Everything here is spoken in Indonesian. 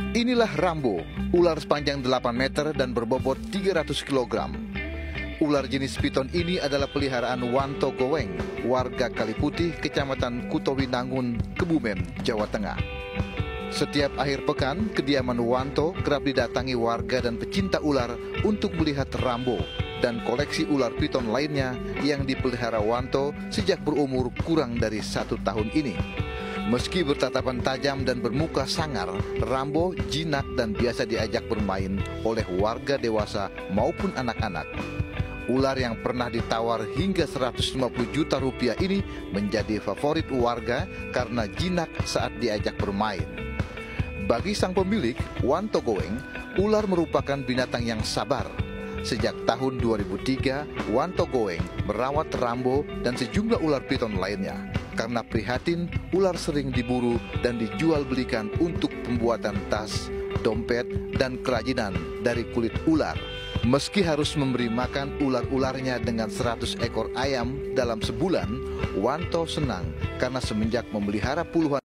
Inilah Rambo, ular sepanjang 8 meter dan berbobot 300 kg. Ular jenis piton ini adalah peliharaan Wanto Goweng, warga Kaliputih, Kecamatan Kutowinangun, Kebumen, Jawa Tengah. Setiap akhir pekan, kediaman Wanto kerap didatangi warga dan pecinta ular untuk melihat Rambo dan koleksi ular piton lainnya yang dipelihara Wanto sejak berumur kurang dari 1 tahun ini. Meski bertatapan tajam dan bermuka sangar, Rambo jinak dan biasa diajak bermain oleh warga dewasa maupun anak-anak. Ular yang pernah ditawar hingga 150 juta rupiah ini menjadi favorit warga karena jinak saat diajak bermain. Bagi sang pemilik, Wanto Goweng, ular merupakan binatang yang sabar. Sejak tahun 2003, Wanto Goweng merawat Rambo dan sejumlah ular piton lainnya. Karena prihatin, ular sering diburu dan dijual belikan untuk pembuatan tas, dompet, dan kerajinan dari kulit ular. Meski harus memberi makan ular-ularnya dengan 100 ekor ayam dalam sebulan, Wanto senang karena semenjak memelihara puluhan